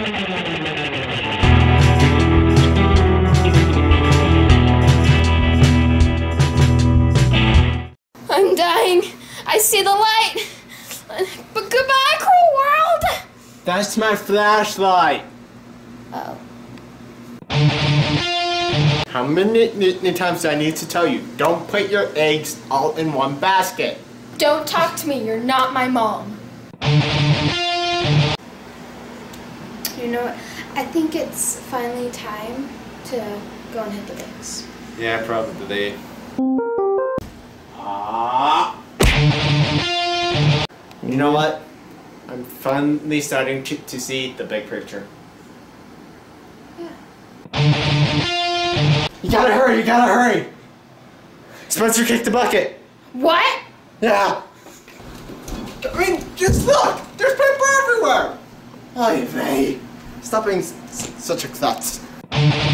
I'm dying. I see the light. But goodbye, cruel world. That's my flashlight. Oh. How many times do I need to tell you? Don't put your eggs all in one basket. Don't talk to me. You're not my mom. You know what? I think it's finally time to go and hit the banks. Yeah, probably. You know what? I'm finally starting to see the big picture. Yeah. You gotta hurry, you gotta hurry! Spencer kicked the bucket! What? Yeah! I mean, just look! There's paper everywhere! Oy vey! Stop being such a klutz.